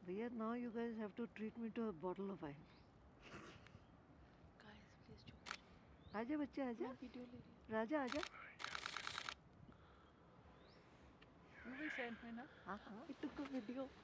भैया now you guys have to treat me to a bottle of wine. Guys, please चुप हो जाओ. आजा बच्चे आजा. मैं वीडियो ले रही हूँ. राजा आजा. You will send me ना? हाँ हाँ. I took a video.